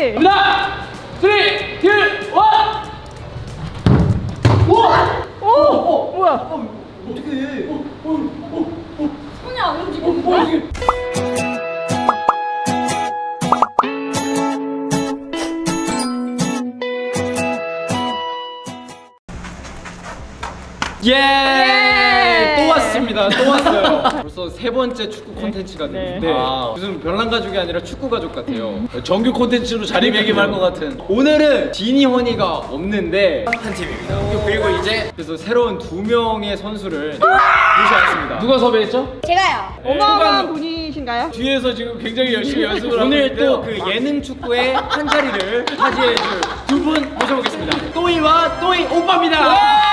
빨리. 갑니다. 3, 2, 1. 우와! 오! 뭐야? 어떡해. 손이 안 움직이는데? 예! 또 왔습니다. 또 왔어요. 벌써 세 번째 축구 콘텐츠가 됐는데 무슨 별난 가족이 아니라 축구 가족 같아요. 정규 콘텐츠로 자리매김할 것 같은. 오늘은 디니 허니가 없는데 한 팀입니다. 그리고 이제 그래서 새로운 2명의 선수를 모셔왔습니다. 누가 섭외했죠? 제가요. 어마어마한 분이신가요? 뒤에서 지금 굉장히 열심히 연습을 하고 오늘 또 그 예능 축구의 한 자리를 차지해줄 2분 모셔보겠습니다. 또이와 또이 오빠입니다.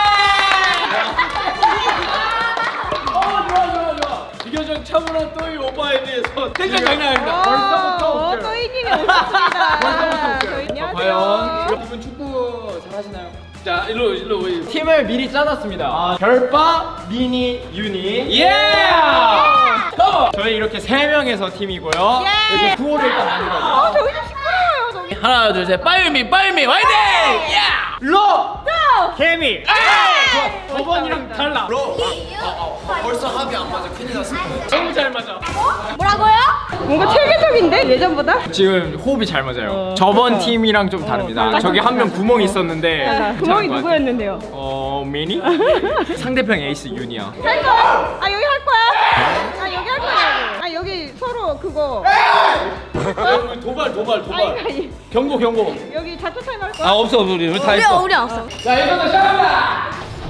비교적 차분한 또이 오빠에 비해서 굉장히 장난 아닙니다. 벌써부터 또이님이 오셨습니다. 벌써부터 안녕하세요. 과연 이분 축구 잘하시나요? 자, 일로 팀을 미리 짜놨습니다. 별빠, 미니, 유니. 예! 저희 이렇게 3명에서 팀이고요. 이렇게 구호를 일단 만들어요. 저기 좀 시끄러워요. 저기. 하나, 둘, 셋. 빠유미 화이팅! 야! 로! 개미! 좋아. 저번이랑 달라. 로! 벌써 합이 안 맞아. 큰일 났습니다. 너무 잘 맞아. 뭐라고요? 뭔가 체계적인데 예전보다? 지금 호흡이 잘 맞아요. 저번 팀이랑 좀 다릅니다. 저기 한 명 구멍이 있었는데 구멍이 누구였는데요? 미니? 상대편 에이스 윤이야. 할 거야? 아 여기 할 거야? 아 여기 할 거야? 아 여기 서로 그거 도발. 아니, 경고. 여기 자투 타임 할 거야? 아 없어 우리 다 했어. 우리 없어. 자 이거는 시작합니다.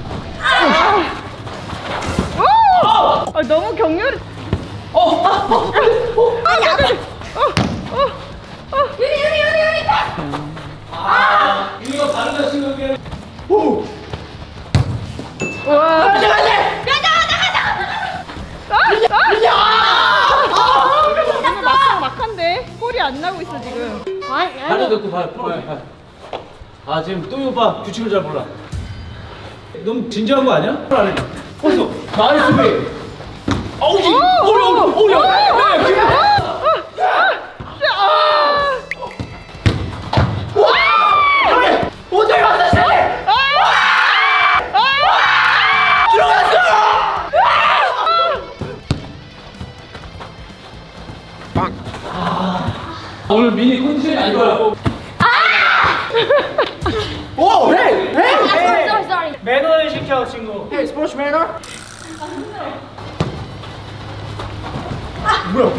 아, 너무 격렬해. 유리. 이거 다르다 생각해. 와. 막한데 골이 안 나고 있어 지금. 발을 넣고 발. 아 지금 또이 오빠 규칙을 잘 몰라. 너무 진지한 거 아니야? 어서 나이스 수비. 오늘 미니 컨디션이 안 좋아요. 오! 헤이! sorry. 매너를 시켜 친구. 헤이 스포츠 매너. 뭐야?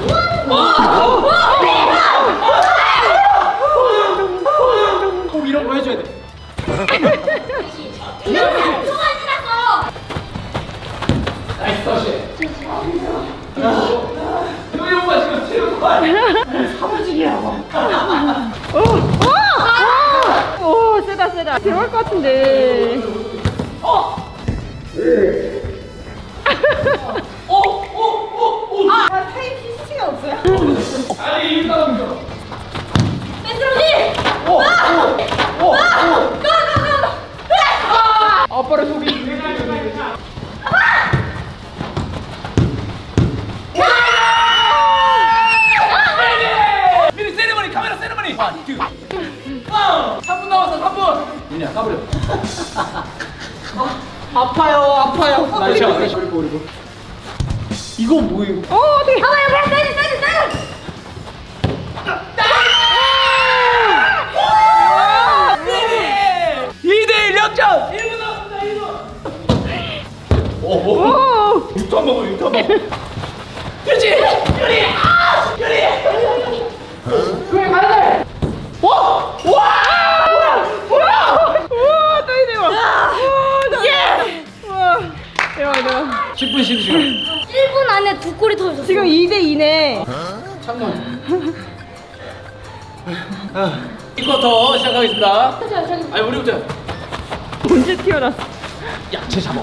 꼭 이런 거 해줘야 돼. 총알 지났어. 나이스 터치. 또이 오빠 지금 체력 사무직이라고. 오 세다. 들어갈 것 같은데. 타임 PC가 없어요? 아니 일단 멘트로지. 아빠를 속이. 미니 세레머니 카메라 세레머니. 3분 남았어 3분. 미니야 까버려. 아파요. 나이스. 그리고 이거 뭐예요? 어떻게? 가봐요. 세지. 2대1 역전! 1분 남았습니다 1분. 오. 6턴 먹어. 그렇지! 유리! 그래 가야 돼! 와! 우와 또이 대박. 예. 우와 대박. 10분 쉬는 시간. 1분 안에 2골이 터졌어. 지금 2대2네. 잠깐. 이쿼터 시작하겠습니다. 아니 우리부터. 언제 튀어났어? 야, 쟤 잡아.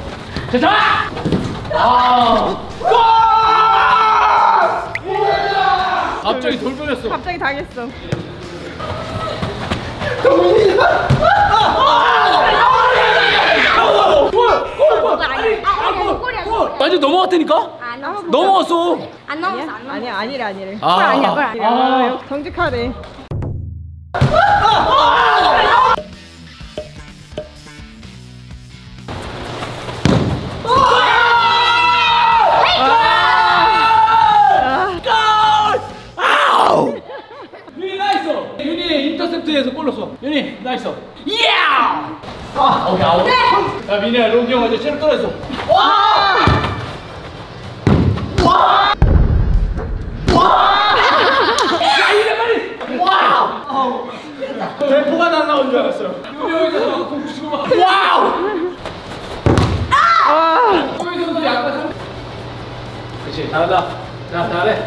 갑자기 돌변했어. 갑자기 당했어. 완전 넘어갔다니까? 넘어갔어. 안 넘었어. 아니야 아니래. 아. 아니야. 정직하네. 인터셉트에서 골 넣었어. 윤희 나이스. 이야! 아, 오케이 아웃. 야 민희야 로기 형 어제 체력 떨어졌어. 와! 와! 와! 야 이래 빨리. 와! 아우. 대포가 날라온 줄 알았어요. 유명해서 공 주고 막. 와우! 아. 유명해서도 약간. 그렇지 잘한다. 자 잘해.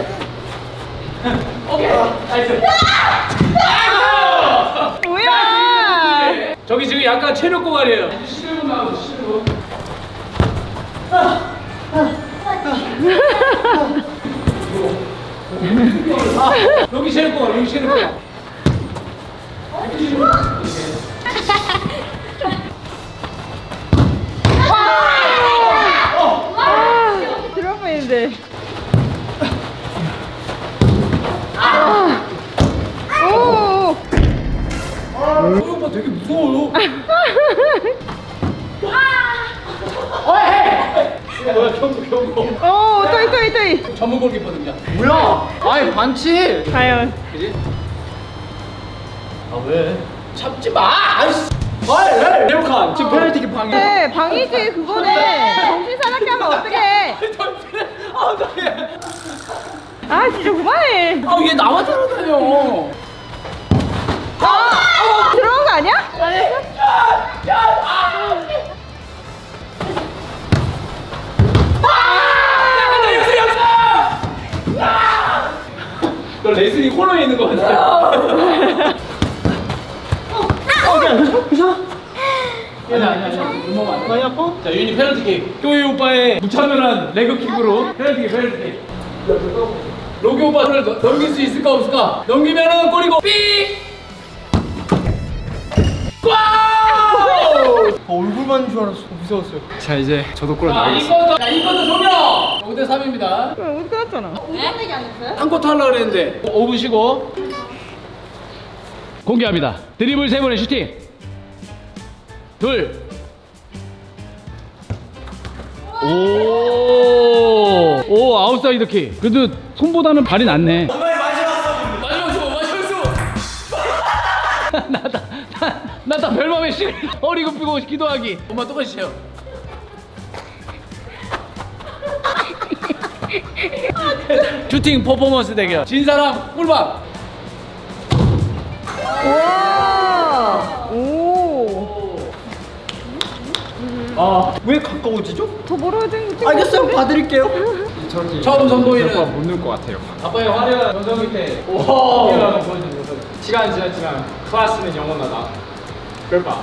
오케이. 나이스. 뭐야? 저기 지금 약간 체력 고갈이에요. 11분 나와서 11분. 여기 체력 고갈, 여기 체력 고갈. 들어가 보이는데. 오. 이 오빠 되게 무서워요. 이거 뭐야 경고. 오, 또이. 전문 골키퍼입니다. 뭐야? 아이 반칙. 과연. 그지? 아 왜? 잡지 마. 아이씨. 왜? 레오칸 지금 페널티킥 방해. 네, 방이지 그거네. 정신 사납게 하면 어떡해? 아 어떡해. 아, 진짜 그만해. 아 얘 나만 따라다녀. 들어온 거 아니야? 너 레슬링 코너에 있는 거 같아. 아니야. 많이 아파? 자, 윤이 페널티킥. 교희 오빠의 무차별한 레그킥으로 페널티킥. 로기 오빠를 넘길 수 있을까 없을까? 넘기면은 골이고 삐! 와우! 얼굴만 줄 알았어. 무서웠어요. 자, 이제 저도 골 넣어야겠습니다. 이것도 종료! 5대 3입니다. 그럼 우리 끝났잖아. 오전되지 않았어요? 한 쿼터 하려고 그랬는데 5분 쉬고 공개합니다. 드리블 3번의 슈팅 둘 오 아웃사이드 킥. 그래도 손보다는 발이 낫네. 나다 별맘에 씨 어리고 피고 기도하기. 엄마 똑같이요. 슈팅 퍼포먼스 대결. 진 사람 꿀밤. 와. 오. 아, 왜 가까워지죠? 더 멀어야 되는 거 알겠어요. 봐드릴게요. 처음 선보이는 못 넣을 것 같아요. 아빠의 화려한 여성일 때. 오. 시간 지났지만 클래스는 영원하다. 그럴까?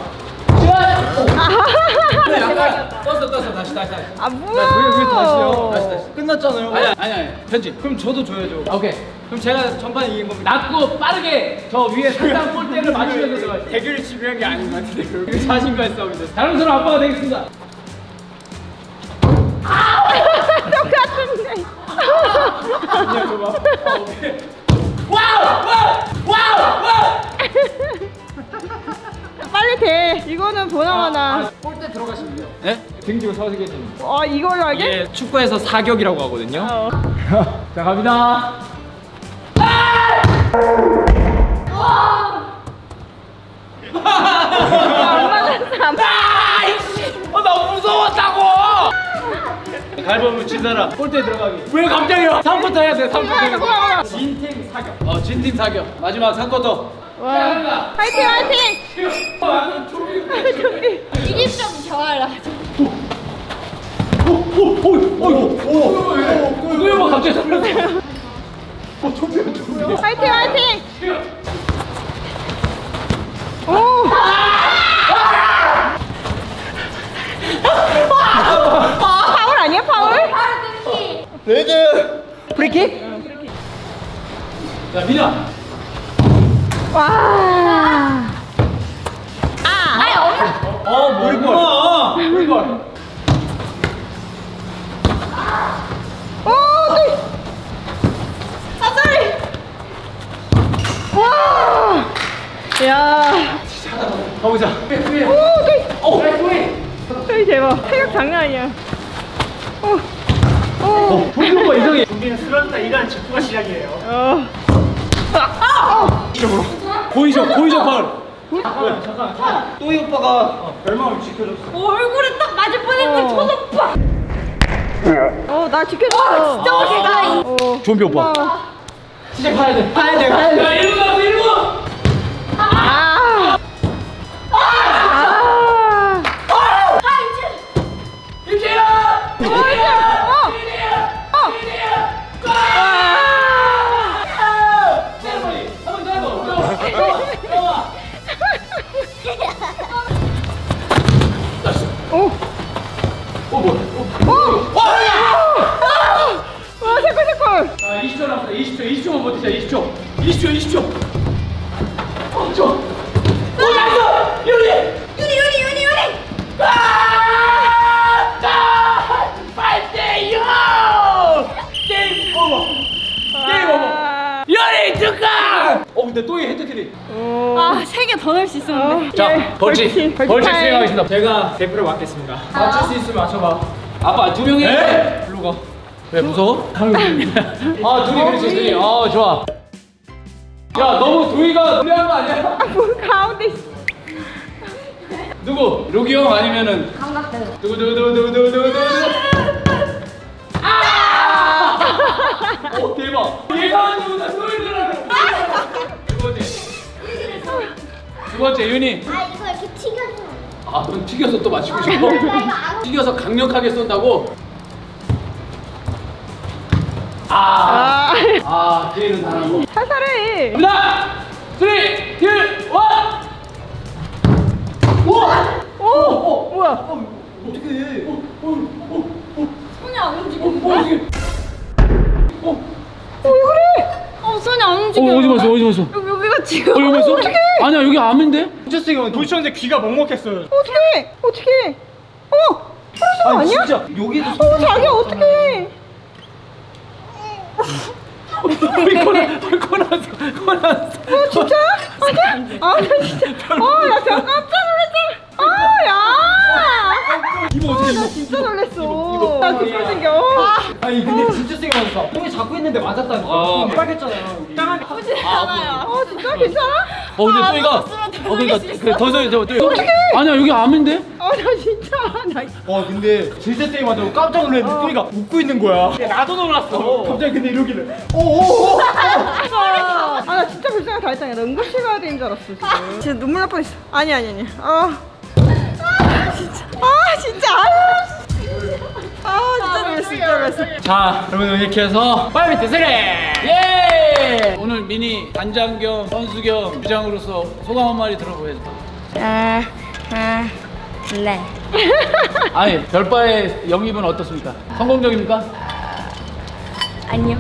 약간 떴어 다시. 아, 뭐야? 왜 다시요? 다시. 끝났잖아요. 아니 편집. 그럼 저도 줘야죠. 오케이. 그럼 제가 전반에 이긴 겁니다. 낮고 빠르게 저 위에 상단 골대를 맞추면서 들어가요. 대결이 중요한 게 아닌 것 같은데. 이거 자신과의 싸움인데. 자랑스러운 아빠가 되겠습니다. 똑같은데. 그냥 그거 봐. 오케이. 와우! 빨리 돼. 이거는 보나마나. 골대 들어가시면 돼요. 네? 등지고 서서 계시는. 이걸로 하게? 이게 축구에서 사격이라고 하거든요. 어. 자 갑니다. 안 맞았어. 나 무서웠다고. 가위바위보 진 사람 골대 들어가기. 왜 갑자기요? 3쿼터 해야 돼. 3쿼터. 진팀 사격. 진팀 사격. 마지막 3쿼터. 와. 화이팅! 이집점 정하라. 왜 뭐 갑자기 잡혔어? 화이팅! 오! 파울 아니야, 파울? 바로 등기. 레드. 프리킥? 자 민아. 와! 뭐야? 오! 사소리! 와! 야! 가보자. 오! 저희 대박. 체력 장난 아니야. 오! 오빠 이상해. 우리는 수련다 일하는 직후가 시작이에요. 어. 이쪽으로. 고의적 파울. 또이 오빠가 별망을 지켜줬어. 얼굴에 딱 맞을 뻔했는데 저도 팍. 나 지켜줬어. 진짜 멋있다. 좀비 오빠. 진짜 가야 돼. 가야 돼. 가야 돼. 야, 일로 가고 일로. 아. 김재현. 와, 색깔. 20초 남았어. 20초만 버티자. 20초. 나이스! 유리! 자! 8대 0! 게임 오버! 유리 축하! 근데 또이 헤드트릭. 아, 3개 더 넣을 수 있었는데. 자, 벌칙 수행하겠습니다. 제가 대표를 맡겠습니다. 맞출 수 있으면 맞춰봐. 아빠 2명이 네? 일로 가. 왜 무서워? 둘이 그렇지. 좋아. 야, 너무 도희가 무리한 거 아니야? 가운데. 누구? 로기 형 아니면은 누구? 오, 대박. 얘가 누구나 소리더라고. 두 번째 윤희. 아, 이거 이렇게 튀겨줘. 넌 튀겨서 또 맞추고 싶어? 튀겨서 강력하게 쏜다고? 기회는 나라고. 살살해. 갑니다! 3, 2, 1! 뭐야? 손이 안 움직여. 왜 그래? 손이 안 움직여. 어디 봤어? 여기가 지금. 여기 봤어? 아니야, 여기 암인데? 진짜 세게 도시한테 귀가 먹먹했어요. 어떡해? 프로스 아니야? 진짜 여기도 자기야, 어떡해? 코나왔어. 진짜? 아니야? 나 진짜. 야, 제가 깜짝 놀랐잖아. 야! 이거 어떻게 나 진짜 놀랬어. 나 그걸 생겨. 아니 근데 진짜 세게 맞았어. 형이 잡고 있는데 맞았다니까. 빨갰잖아요. 여기. 아프지 않아요. 진짜 괜찮아? 근데 또이가 그러니까 어떡해? 아니야, 여기 암인데? 나 진짜. 근데 진짜 세게 맞아서 깜짝 놀랐는데 또이가 웃고 있는 거야. 나도 놀랐어. 갑자기 근데 이러길래. 나 진짜 불쌍해 다 했잖아. 나 응급실 가야 되는 줄 알았어, 지금. 진짜 눈물 날 뻔했어. 아니. 진짜. 진짜 놀랐어. 자, 여러분 이렇게 해서 빨리 드세래. 예! 오늘 미니 단장 겸 선수 겸 주장으로서 소감 한마디 들어보야죠. 네. 아니, 별바의 영입은 어떻습니까? 성공적입니까? 아니요.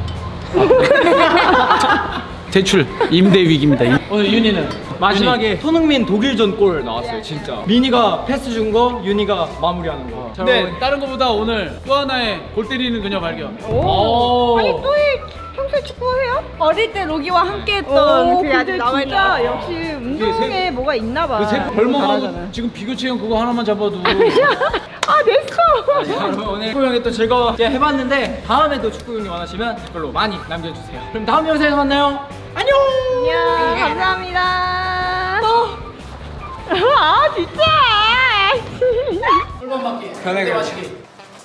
대출 임대 위기입니다. 오늘 윤희는 마지막에 손흥민 독일전 골 나왔어요. 진짜. 미니가 패스 준 거, 윤희가 마무리하는 거. 자, 여러분, 다른 것보다 오늘 또 하나의 골 때리는 그녀 발견. 아니, 또이 평소에 축구해요? 어릴 때 로기와 함께 했던 그게 아직 근데 남아있나 진짜 봐요. 역시 운동에 뭐가 있나 봐. 별명하고 지금 비교 체형 그거 하나만 잡아도. 됐어. 자, 여러분 오늘 축구 형이 또 즐겁게 해봤는데 다음에도 축구 형이 원하시면 댓글로 많이 남겨주세요. 그럼 다음 영상에서 만나요. 안녕. 안녕. 감사합니다. 진짜. 꿀밤 맞기. 편하게 마시기.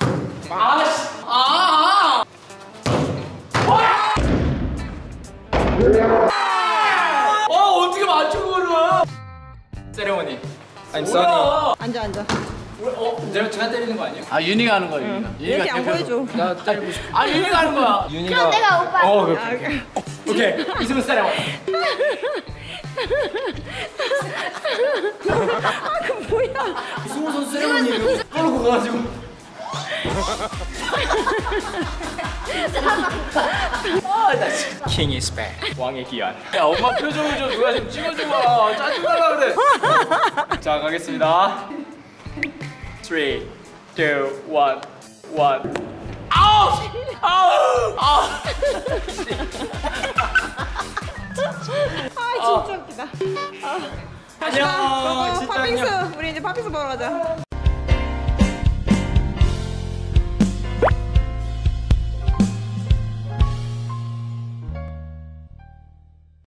어떻게 맞추고 그러? 세레모니. I'm Sunny. 앉아. 제가 때리는 거 아니에요? 윤희가 하는 거야, 윤희가. 이렇게 안 보여줘. 나 때리고 싶어. 윤희가 하는 거야. 그럼 내가 오빠. 오케이. 있으면 세레모니. 그 뭐야? 승우 선수 세레모니 끌고 가가지고. King is back. 왕의 기한. 야, 엄마 표정을 좀 누가 좀 찍어줘봐. 짜증나라 그래. 자, 가겠습니다. 3, 2, 1, 1. 진짜 웃기다. 안녕. 진짜 안녕. 팥빙수. 우리 이제 팥빙수 먹으러 가자.